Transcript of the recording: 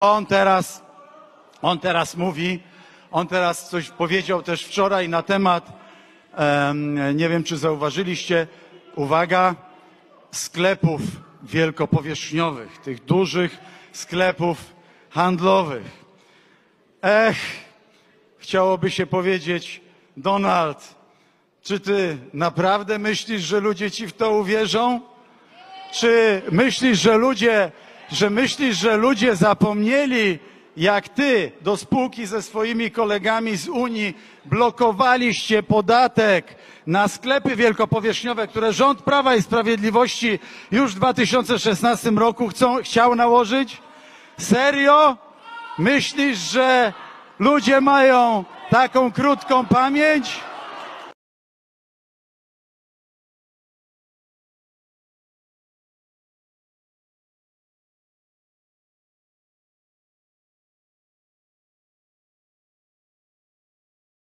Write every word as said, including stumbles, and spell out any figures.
On teraz, on teraz mówi, on teraz coś powiedział też wczoraj na temat, um, nie wiem czy zauważyliście, uwaga, sklepów wielkopowierzchniowych, tych dużych sklepów handlowych. Ech, chciałoby się powiedzieć, Donald, czy ty naprawdę myślisz, że ludzie ci w to uwierzą? Czy myślisz, że ludzie, że myślisz, że ludzie zapomnieli, jak ty do spółki ze swoimi kolegami z Unii blokowaliście podatek na sklepy wielkopowierzchniowe, które rząd Prawa i Sprawiedliwości już w dwa tysiące szesnastym roku chcą, chciał nałożyć? Serio? Myślisz, że ludzie mają taką krótką pamięć?